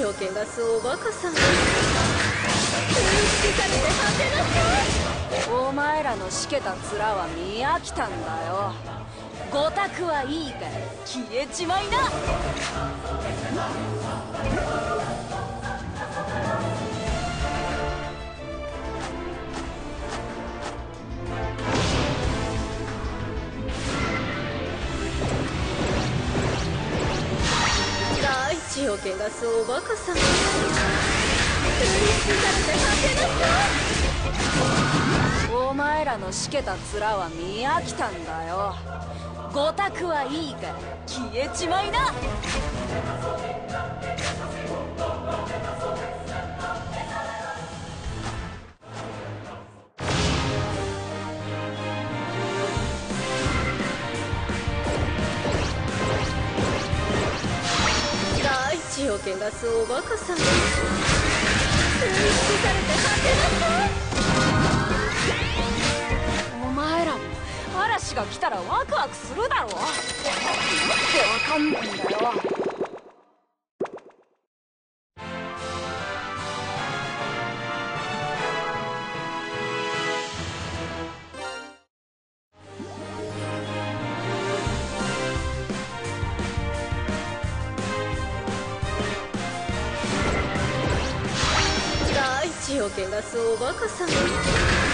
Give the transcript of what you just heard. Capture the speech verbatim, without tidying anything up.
を汚すおバカさん、踏みつけされて果てなさい。 お前らのしけた面は見飽きたんだよ。ご託はいいから消えちまいな。 大地を汚すおバカさん、踏みつけされて果てなさい。 お前らのしけた面は見飽きたんだよ。ご託はいいから消えちまいな。 大地を汚すおバカさん、踏みつけされて果てなさい。 お前らも嵐が来たらワクワクするだろ。なんでわかんないんだよ。 大地を汚すおバカさん、踏み